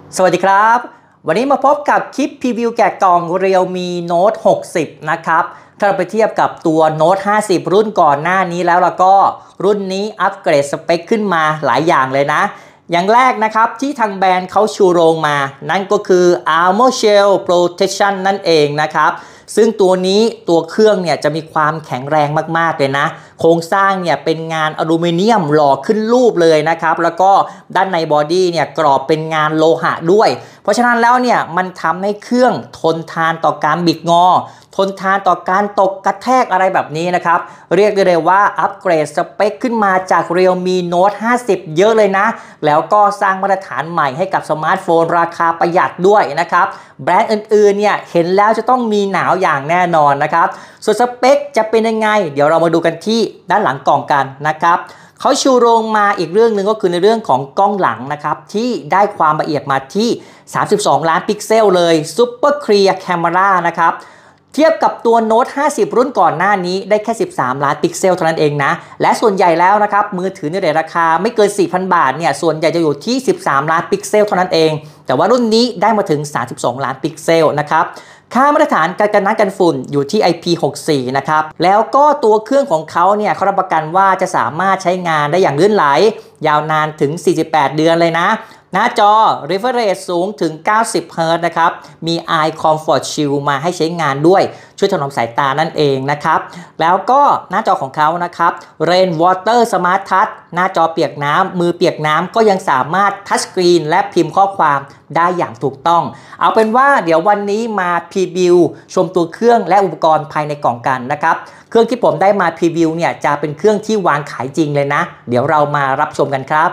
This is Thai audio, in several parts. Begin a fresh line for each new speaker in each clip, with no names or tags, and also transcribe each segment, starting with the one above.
สวัสดีครับวันนี้มาพบกับคลิปพรีวิวแกะกล่อง Realme Note 60 นะครับถ้าเราไปเทียบกับตัว Note 50 รุ่นก่อนหน้านี้แล้วก็รุ่นนี้อัปเกรดสเปคขึ้นมาหลายอย่างเลยนะอย่างแรกนะครับที่ทางแบรนด์เขาชูโรงมานั่นก็คือ Armor Shell Protection นั่นเองนะครับซึ่งตัวนี้ตัวเครื่องเนี่ยจะมีความแข็งแรงมากๆเลยนะโครงสร้างเนี่ยเป็นงานอลูมิเนียมหล่อขึ้นรูปเลยนะครับแล้วก็ด้านในบอดี้เนี่ยกรอบเป็นงานโลหะด้วยเพราะฉะนั้นแล้วเนี่ยมันทำให้เครื่องทนทานต่อการบิดงอทนทานต่อการตกกระแทกอะไรแบบนี้นะครับเรียกได้เลยว่าอัปเกรดสเปคขึ้นมาจาก Realme Note 50 เยอะเลยนะแล้วก็สร้างมาตรฐานใหม่ให้กับสมาร์ทโฟนราคาประหยัดด้วยนะครับแบรนด์อื่นๆเนี่ยเห็นแล้วจะต้องมีหนาวอย่างแน่นอนนะครับส่วนสเปคจะเป็นยังไงเดี๋ยวเรามาดูกันที่ด้านหลังกล่องกันนะครับเขาชูโรงมาอีกเรื่องหนึ่งก็คือในเรื่องของกล้องหลังนะครับที่ได้ความละเอียดมาที่32ล้านพิกเซลเลย Super Clear Camera นะครับเทียบกับตัว Note 50 รุ่นก่อนหน้านี้ได้แค่13ล้านพิกเซลเท่านั้นเองนะและส่วนใหญ่แล้วนะครับมือถือในราคาไม่เกิน 4,000 บาทเนี่ยส่วนใหญ่จะอยู่ที่13ล้านพิกเซลเท่านั้นเองแต่ว่ารุ่นนี้ได้มาถึง32ล้านพิกเซลนะครับค่ามาตรฐานการกันน้ำกันฝุ่นอยู่ที่ IP64 นะครับแล้วก็ตัวเครื่องของเขาเนี่ยเขารับประกันว่าจะสามารถใช้งานได้อย่างลื่นไหลยาวนานถึง48เดือนเลยนะหน้าจอ refresh rate สูงถึง90 Hz นะครับมี Eye Comfort Shield มาให้ใช้งานด้วยช่วยถนอมสายตานั่นเองนะครับแล้วก็หน้าจอของเขานะครับ Rain Water Smart Touch หน้าจอเปียกน้ำมือเปียกน้ำก็ยังสามารถทัชสกรีนและพิมพ์ข้อความได้อย่างถูกต้องเอาเป็นว่าเดี๋ยววันนี้มาพรีวิวชมตัวเครื่องและอุปกรณ์ภายในกล่องกันนะครับเครื่องที่ผมได้มาพรีวิวเนี่ยจะเป็นเครื่องที่วางขายจริงเลยนะเดี๋ยวเรามารับชมกันครับ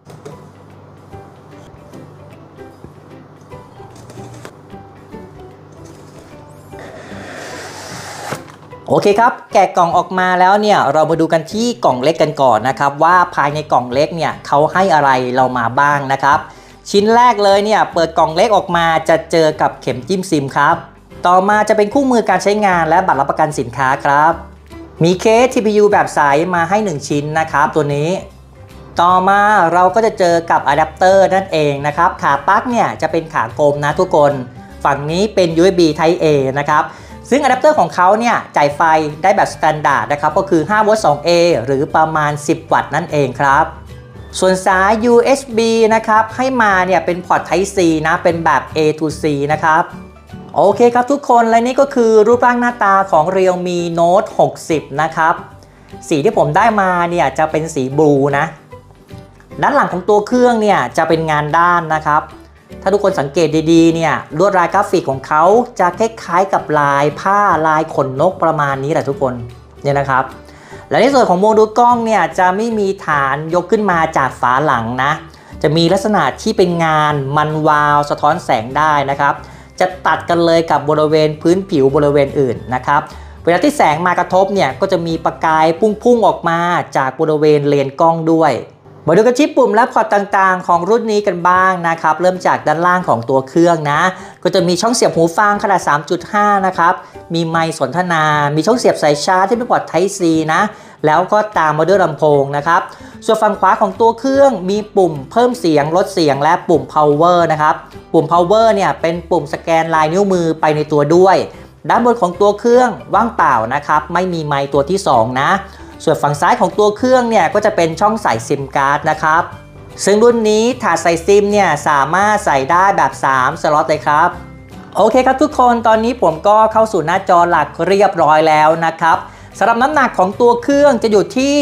โอเคครับแกะกล่องออกมาแล้วเนี่ยเรามาดูกันที่กล่องเล็กกันก่อนนะครับว่าภายในกล่องเล็กเนี่ยเขาให้อะไรเรามาบ้างนะครับชิ้นแรกเลยเนี่ยเปิดกล่องเล็กออกมาจะเจอกับเข็มจิ้มซิมครับต่อมาจะเป็นคู่มือการใช้งานและบัตรรับประกันสินค้าครับมีเคส TPU แบบใสมาให้1ชิ้นนะครับตัวนี้ต่อมาเราก็จะเจอกับอะแดปเตอร์นั่นเองนะครับขาปลั๊กเนี่ยจะเป็นขากลมนะทุกคนฝั่งนี้เป็น USB Type A นะครับซึ่งอะแดปเตอร์ของเขาเนี่ยจ่ายไฟได้แบบสแตนดาร์ดนะครับก็คือ5โวลต์ 2A หรือประมาณ10วัตต์นั่นเองครับส่วนสาย USB นะครับให้มาเนี่ยเป็นพอร์ต Type C นะเป็นแบบ A to C นะครับโอเคครับทุกคนและนี่ก็คือรูปร่างหน้าตาของ Realme Note 60 นะครับสีที่ผมได้มาเนี่ยจะเป็นสีบลูนะด้านหลังของตัวเครื่องเนี่ยจะเป็นงานด้านนะครับถ้าทุกคนสังเกตดีๆเนี่ยลวดลายกราฟิกของเขาจะคล้ายๆกับลายผ้าลายขนนกประมาณนี้แหละทุกคนเนี่ยนะครับและในส่วนของโมดูลกล้องเนี่ยจะไม่มีฐานยกขึ้นมาจากฝาหลังนะจะมีลักษณะที่เป็นงานมันวาวสะท้อนแสงได้นะครับจะตัดกันเลยกับบริเวณพื้นผิวบริเวณอื่นนะครับเวลาที่แสงมากระทบเนี่ยก็จะมีประกายพุ่งๆออกมาจากบริเวณเลนกล้องด้วยมาดูกันที่ปุ่มและพอร์ตต่างๆของรุ่นนี้กันบ้างนะครับเริ่มจากด้านล่างของตัวเครื่องนะก็จะมีช่องเสียบหูฟังขนาด 3.5 นะครับมีไมค์สนทนามีช่องเสียบสายชาร์จที่เป็นพอร์ต Type C นะแล้วก็ตามมาด้วยลำโพงนะครับส่วนฝั่งขวาของตัวเครื่องมีปุ่มเพิ่มเสียงลดเสียงและปุ่ม power นะครับปุ่ม power เนี่ยเป็นปุ่มสแกนลายนิ้วมือไปในตัวด้วยด้านบนของตัวเครื่องว่างเปล่านะครับไม่มีไมค์ตัวที่2นะส่วนฝั่งซ้ายของตัวเครื่องเนี่ยก็จะเป็นช่องใส่ซิมการ์ดนะครับซึ่งรุ่นนี้ถาดใส่ซิมเนี่ยสามารถใส่ได้แบบ3สล็อตเลยครับโอเคครับทุกคนตอนนี้ผมก็เข้าสู่หน้าจอหลักเรียบร้อยแล้วนะครับสำหรับน้ำหนักของตัวเครื่องจะอยู่ที่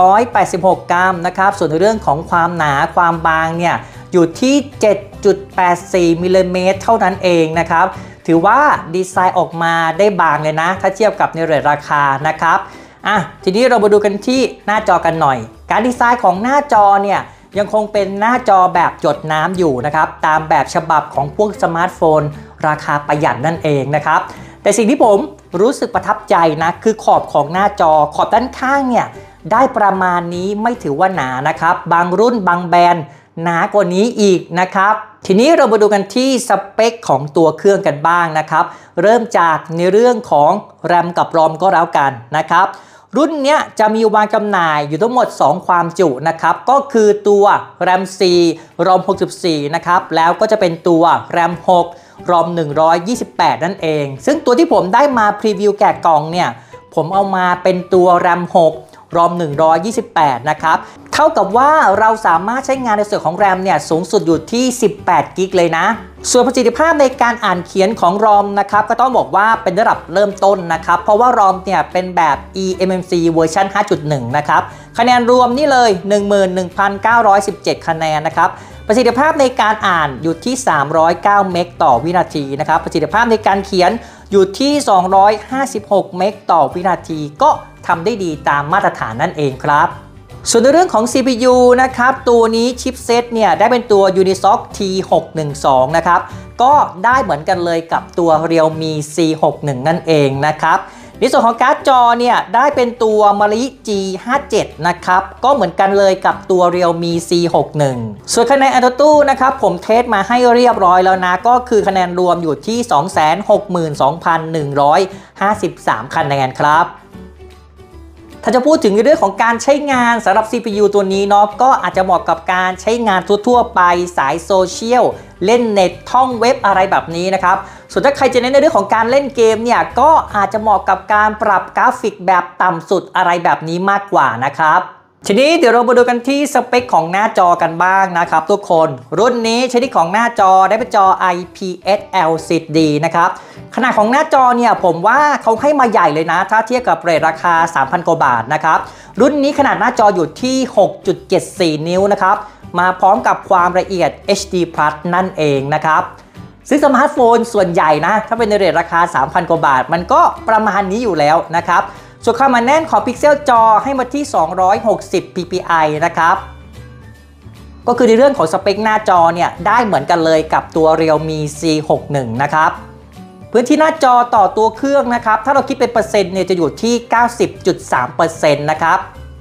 186 กรัมนะครับส่วนในเรื่องของความหนาความบางเนี่ยอยู่ที่ 7.84 มิลลิเมตรเท่านั้นเองนะครับถือว่าดีไซน์ออกมาได้บางเลยนะถ้าเทียบกับในเรทราคานะครับทีนี้เรามาดูกันที่หน้าจอกันหน่อยการดีไซน์ของหน้าจอเนี่ยยังคงเป็นหน้าจอแบบหยดน้ำอยู่นะครับตามแบบฉบับของพวกสมาร์ทโฟนราคาประหยัดนั่นเองนะครับแต่สิ่งที่ผมรู้สึกประทับใจนะคือขอบของหน้าจอขอบด้านข้างเนี่ยได้ประมาณนี้ไม่ถือว่าหนานะครับบางรุ่นบางแบรนด์หนากว่านี้อีกนะครับทีนี้เรามาดูกันที่สเปคของตัวเครื่องกันบ้างนะครับเริ่มจากในเรื่องของ RAM กับ ROM ก็แล้วกันนะครับรุ่นเนี้ยจะมีวางจำหน่ายอยู่ทั้งหมด2ความจุนะครับก็คือตัว RAM 4 ROM 64นะครับแล้วก็จะเป็นตัว RAM 6 ROM 128นั่นเองซึ่งตัวที่ผมได้มาพรีวิวแกะกล่องเนี่ยผมเอามาเป็นตัว RAM 6 ROM 128นะครับเท่ากับว่าเราสามารถใช้งานในส่วนของ RAM เนี่ยสูงสุดอยู่ที่18 กิกเลยนะส่วนประสิทธิภาพในการอ่านเขียนของ ROM นะครับก็ต้องบอกว่าเป็นระดับเริ่มต้นนะครับเพราะว่า ROM เนี่ยเป็นแบบ eMMC เวอร์ชัน 5.1 นะครับคะแนนรวมนี่เลย 11,917 คะแนนนะครับประสิทธิภาพในการอ่านอยู่ที่309 เมกต่อวินาทีนะครับประสิทธิภาพในการเขียนอยู่ที่256 เมกต่อวินาทีก็ทำได้ดีตามมาตรฐานนั่นเองครับส่วนในเรื่องของ CPU นะครับตัวนี้ชิปเซตเนี่ยได้เป็นตัว Unisoc T612 นะครับก็ได้เหมือนกันเลยกับตัว Realme C61 นั่นเองนะครับในส่วนของการ์ดจอเนี่ยได้เป็นตัว Mali G57 นะครับก็เหมือนกันเลยกับตัว Realme C61 ส่วนคะแนน AnTuTu นะครับผมเทสมาให้เรียบร้อยแล้วนะก็คือคะแนนรวมอยู่ที่ 262,153 คะแนนครับถ้าจะพูดถึงในเรื่องของการใช้งานสำหรับ CPU ตัวนี้เนาะก็อาจจะเหมาะกับการใช้งานทั่วๆไปสายโซเชียลเล่นเน็ตท่องเว็บอะไรแบบนี้นะครับส่วนถ้าใครจะเน้นในเรื่องของการเล่นเกมเนี่ยก็อาจจะเหมาะกับการปรับกราฟิกแบบต่ำสุดอะไรแบบนี้มากกว่านะครับทีนี้เดี๋ยวเรามาดูกันที่สเปคของหน้าจอกันบ้างนะครับทุกคนรุ่นนี้ชนิดของหน้าจอได้เป็นจอ IPS LCD นะครับขนาดของหน้าจอเนี่ยผมว่าเขาให้มาใหญ่เลยนะถ้าเทียบกับเรทราคา 3,000 กว่าบาทนะครับรุ่นนี้ขนาดหน้าจออยู่ที่ 6.74 นิ้วนะครับมาพร้อมกับความละเอียด HD+ นั่นเองนะครับซึ่งสมาร์ทโฟนส่วนใหญ่นะถ้าเป็นในเรทราคา 3,000 กว่าบาทมันก็ประมาณนี้อยู่แล้วนะครับส่วนความหนาแน่นของพิกเซลจอให้มาที่260 ppi นะครับก็คือในเรื่องของสเปคหน้าจอเนี่ยได้เหมือนกันเลยกับตัว Realme C61 นะครับพื้นที่หน้าจอต่อตัวเครื่องนะครับถ้าเราคิดเป็นเปอร์เซ็นต์เนี่ยจะอยู่ที่ 90.3% นะครับ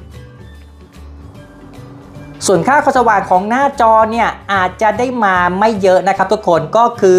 ส่วนค่าความสว่างของหน้าจอเนี่ยอาจจะได้มาไม่เยอะนะครับทุกคนก็คือ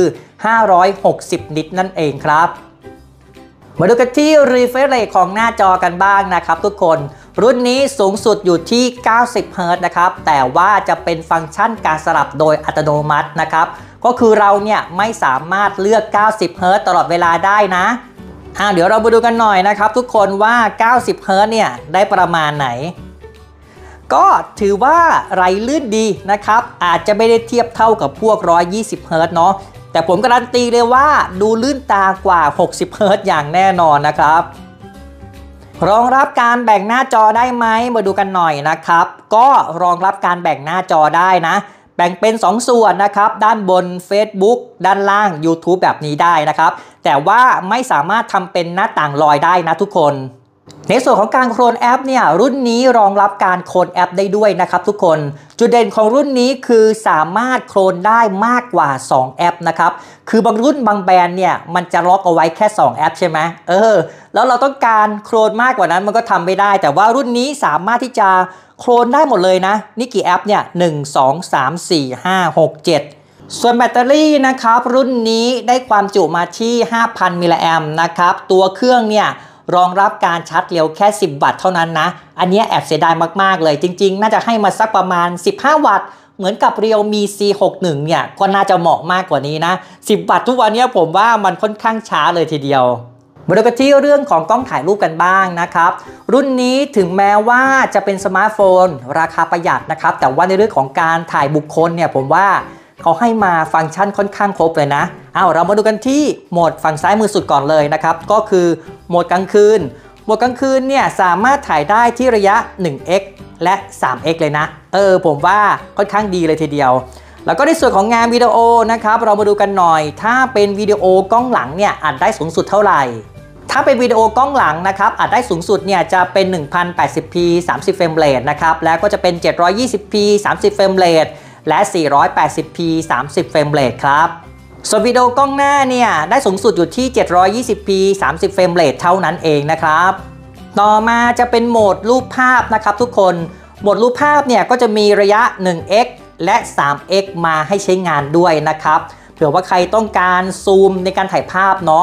560 นิตนั่นเองครับมาดูกันที่ refresh rate ของหน้าจอกันบ้างนะครับทุกคนรุ่นนี้สูงสุดอยู่ที่90 Hz นะครับแต่ว่าจะเป็นฟังก์ชันการสลับโดยอัตโนมัตินะครับก็คือเราเนี่ยไม่สามารถเลือก90 Hz ตลอดเวลาได้นะเดี๋ยวเรามาดูกันหน่อยนะครับทุกคนว่า90 Hz เนี่ยได้ประมาณไหนก็ถือว่าไหลลื่นดีนะครับอาจจะไม่ได้เทียบเท่ากับพวก120 Hz เนาะแต่ผมการันตีเลยว่าดูลื่นตากว่า60 Hz อย่างแน่นอนนะครับรองรับการแบ่งหน้าจอได้ไหมมาดูกันหน่อยนะครับก็รองรับการแบ่งหน้าจอได้นะแบ่งเป็น2ส่วนนะครับด้านบน Facebook ด้านล่าง YouTube แบบนี้ได้นะครับแต่ว่าไม่สามารถทำเป็นหน้าต่างลอยได้นะทุกคนในส่วนของการโคลนแอปเนี่ยรุ่นนี้รองรับการโคลนแอปได้ด้วยนะครับทุกคนจุดเด่นของรุ่นนี้คือสามารถโคลนได้มากกว่า2แอปนะครับคือบางรุ่นบางแบรนด์เนี่ยมันจะล็อกเอาไว้แค่2แอปใช่ไหมแล้วเราต้องการโคลนมากกว่านั้นมันก็ทำไม่ได้แต่ว่ารุ่นนี้สามารถที่จะโคลนได้หมดเลยนะนี่กี่แอปเนี่ย1 2 3 4 5 6 7ส่วนแบตเตอรี่นะครับรุ่นนี้ได้ความจุมาที่ 5,000 มิลลิแอมป์นะครับตัวเครื่องเนี่ยรองรับการชาร์จเร็วแค่10 วัตต์เท่านั้นนะอันนี้แอบเสียดายมากๆเลยจริงๆน่าจะให้มาสักประมาณ15 วัตต์เหมือนกับ Realme C61 เนี่ยก็น่าจะเหมาะมากกว่านี้นะ10 วัตต์ทุกวันนี้ผมว่ามันค่อนข้างช้าเลยทีเดียวมาดูกันที่เรื่องของกล้องถ่ายรูปกันบ้างนะครับรุ่นนี้ถึงแม้ว่าจะเป็นสมาร์ทโฟนราคาประหยัดนะครับแต่ว่าในเรื่องของการถ่ายบุคคลเนี่ยผมว่าเขาให้มาฟังก์ชันค่อนข้างครบเลยนะเรามาดูกันที่โหมดฝั่งซ้ายมือสุดก่อนเลยนะครับก็คือโหมดกลางคืนโหมดกลางคืนเนี่ยสามารถถ่ายได้ที่ระยะ 1x และ 3x เลยนะผมว่าค่อนข้างดีเลยทีเดียวแล้วก็ในส่วนของงานวิดีโอนะครับเรามาดูกันหน่อยถ้าเป็นวิดีโอกล้องหลังเนี่ยอัดได้สูงสุดเท่าไหร่ถ้าเป็นวิดีโอกล้องหลังนะครับอัดได้สูงสุดเนี่ยจะเป็น 1080p 30 เฟรมเรทนะครับแล้วก็จะเป็น 720p 30 เฟรมเรทและ 480p 30 เฟรมเรทครับส่วนวิดีโอกล้องหน้าเนี่ยได้สูงสุดอยู่ที่ 720p 30 เฟรมเรทเท่านั้นเองนะครับต่อมาจะเป็นโหมดรูปภาพนะครับทุกคนโหมดรูปภาพเนี่ยก็จะมีระยะ 1x และ 3x มาให้ใช้งานด้วยนะครับเผื่อว่าใครต้องการซูมในการถ่ายภาพเนาะ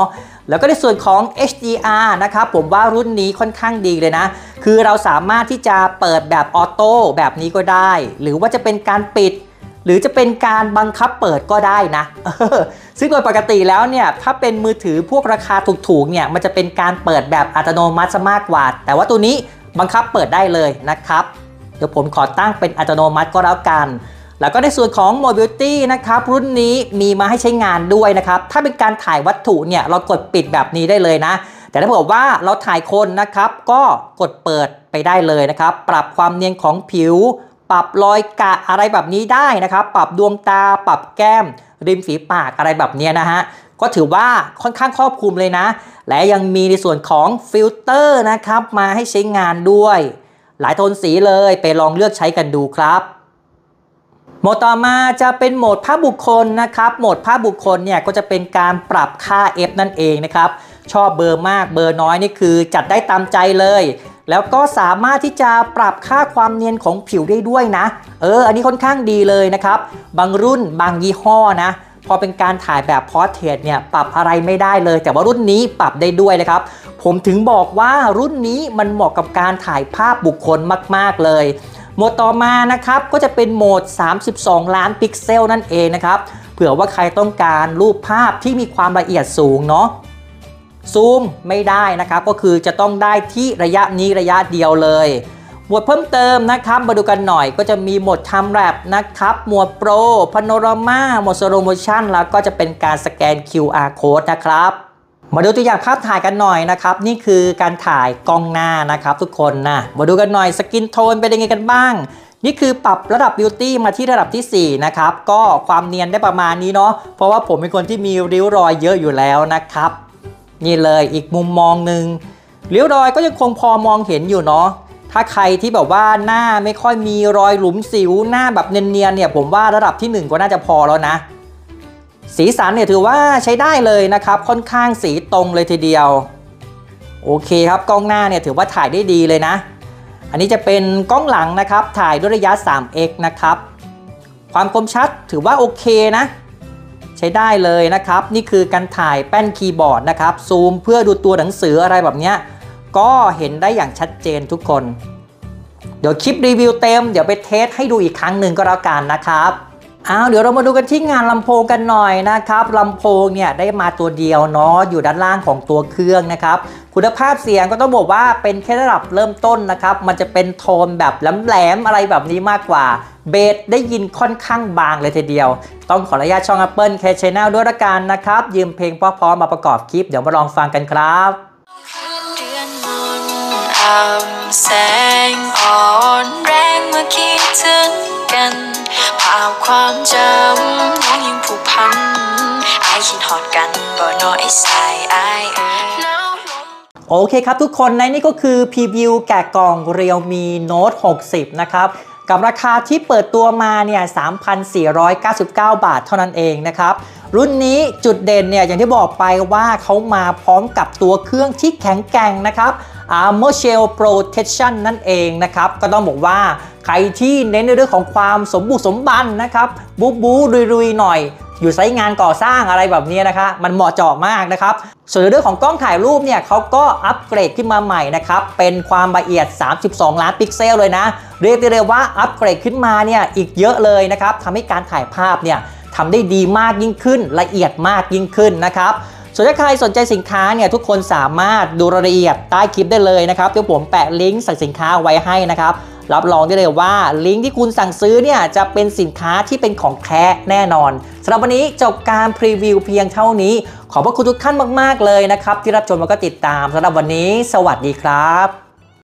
แล้วก็ในส่วนของ HDR นะครับผมว่ารุ่นนี้ค่อนข้างดีเลยนะคือเราสามารถที่จะเปิดแบบออโต้แบบนี้ก็ได้หรือว่าจะเป็นการปิดหรือจะเป็นการบังคับเปิดก็ได้นะซึ่งโดยปกติแล้วเนี่ยถ้าเป็นมือถือพวกราคาถูกๆเนี่ยมันจะเป็นการเปิดแบบอัตโนมัติมากกว่าแต่ว่าตัวนี้บังคับเปิดได้เลยนะครับเดี๋ยวผมขอตั้งเป็นอัตโนมัติก็แล้วกันแล้วก็ในส่วนของ Mobility นะครับรุ่นนี้มีมาให้ใช้งานด้วยนะครับถ้าเป็นการถ่ายวัตถุเนี่ยเรากดปิดแบบนี้ได้เลยนะแต่ถ้าบอกว่าเราถ่ายคนนะครับก็กดเปิดไปได้เลยนะครับปรับความเนียนของผิวปรับรอยกะอะไรแบบนี้ได้นะครับปรับดวงตาปรับแก้มริมฝีปากอะไรแบบนี้นะฮะก็ถือว่าค่อนข้างครอบคลุมเลยนะและยังมีในส่วนของฟิลเตอร์นะครับมาให้ใช้งานด้วยหลายโทนสีเลยไปลองเลือกใช้กันดูครับโหมดต่อมาจะเป็นโหมดภาพบุคคลนะครับโหมดภาพบุคคลเนี่ยก็จะเป็นการปรับค่า F นั่นเองนะครับชอบเบอร์มากเบอร์น้อยนี่คือจัดได้ตามใจเลยแล้วก็สามารถที่จะปรับค่าความเนียนของผิวได้ด้วยนะอันนี้ค่อนข้างดีเลยนะครับบางรุ่นบางยี่ห้อนะพอเป็นการถ่ายแบบพอร์เทรตเนี่ยปรับอะไรไม่ได้เลยแต่ว่ารุ่นนี้ปรับได้ด้วยเลยครับผมถึงบอกว่ารุ่นนี้มันเหมาะกับการถ่ายภาพบุคคลมากๆเลยโหมดต่อมานะครับก็จะเป็นโหมด32ล้านพิกเซลนั่นเองนะครับเผื่อว่าใครต้องการรูปภาพที่มีความละเอียดสูงเนาะซูมไม่ได้นะครับก็คือจะต้องได้ที่ระยะนี้ระยะเดียวเลยหมวดเพิ่มเติมนะครับมาดูกันหน่อยก็จะมีโหมดไทม์แลปนะครับหมวดโปรพาโนรามาโหมดสโลโมชั่นแล้วก็จะเป็นการสแกน QR Code นะครับมาดูตัวอย่างภาพถ่ายกันหน่อยนะครับนี่คือการถ่ายกล้องหน้านะครับทุกคนนะมาดูกันหน่อยสกินโทนเป็นยังไงกันบ้างนี่คือปรับระดับบิวตี้มาที่ระดับที่4นะครับก็ความเนียนได้ประมาณนี้เนาะเพราะว่าผมเป็นคนที่มีริ้วรอยเยอะอยู่แล้วนะครับนี่เลยอีกมุมมองหนึ่งริ้วรอยก็ยังคงพอมองเห็นอยู่เนาะถ้าใครที่แบบว่าหน้าไม่ค่อยมีรอยหลุมสิวหน้าแบบเนียนๆเนี่ยผมว่าระดับที่1ก็น่าจะพอแล้วนะสีสันเนี่ยถือว่าใช้ได้เลยนะครับค่อนข้างสีตรงเลยทีเดียวโอเคครับกล้องหน้าเนี่ยถือว่าถ่ายได้ดีเลยนะอันนี้จะเป็นกล้องหลังนะครับถ่ายด้วยระยะ 3x นะครับความคมชัดถือว่าโอเคนะใช้ได้เลยนะครับนี่คือการถ่ายแป้นคีย์บอร์ดนะครับซูมเพื่อดูตัวหนังสืออะไรแบบนี้ก็เห็นได้อย่างชัดเจนทุกคนเดี๋ยวคลิปรีวิวเต็มเดี๋ยวไปเทสให้ดูอีกครั้งหนึ่งก็แล้วกันนะครับเดี๋ยวเรามาดูกันที่งานลำโพงกันหน่อยนะครับลำโพงเนี่ยได้มาตัวเดียวเนาะอยู่ด้านล่างของตัวเครื่องนะครับคุณภาพเสียงก็ต้องบอกว่าเป็นแค่ระดับเริ่มต้นนะครับมันจะเป็นโทนแบบแหลมๆอะไรแบบนี้มากกว่าเบสได้ยินค่อนข้างบางเลยทีเดียวต้องขออนุญาตช่อง Apple K Channel ด้วยละกันนะครับยืมเพลงเพราะๆมาประกอบคลิปเดี๋ยวมาลองฟังกันครับแสงอ่อนแรงเมื่อคิดถึงกันภาพความจำน้องยังผูกพันไอคิดหอดกันบ่น้อยสายไอโอเคครับทุกคนในนี่ก็คือพรีวิวแกะกล่อง Realme Note 60 นะครับกับราคาที่เปิดตัวมาเนี่ย 3,499 บาทเท่านั้นเองนะครับรุ่นนี้จุดเด่นเนี่ยอย่างที่บอกไปว่าเขามาพร้อมกับตัวเครื่องที่แข็งแกร่งนะครับArmor Shell Protection นั่นเองนะครับก็ต้องบอกว่าใครที่เน้นในเรื่องของความสมบุกสมบันนะครับบู๊รุยๆหน่อยอยู่ไซต์งานก่อสร้างอะไรแบบนี้นะคะมันเหมาะเจาะมากนะครับส่วนในเรื่องของกล้องถ่ายรูปเนี่ยเขาก็อัปเกรดขึ้นมาใหม่นะครับเป็นความละเอียด32ล้านพิกเซลเลยนะเรียกได้เลยว่าอัปเกรดขึ้นมาเนี่ยอีกเยอะเลยนะครับทำให้การถ่ายภาพเนี่ยทำได้ดีมากยิ่งขึ้นละเอียดมากยิ่งขึ้นนะครับส่วนถ้าใครสนใจสินค้าเนี่ยทุกคนสามารถดูรายละเอียดใต้คลิปได้เลยนะครับเดี๋ยวผมแปะลิงก์สั่งสินค้าไว้ให้นะครับรับรองได้เลยว่าลิงก์ที่คุณสั่งซื้อเนี่ยจะเป็นสินค้าที่เป็นของแท้แน่นอนสำหรับวันนี้จบการพรีวิวเพียงเท่านี้ขอบพระคุณทุกท่านมากๆเลยนะครับที่รับชมแล้วก็ติดตามสำหรับวันนี้สวัสดีครับ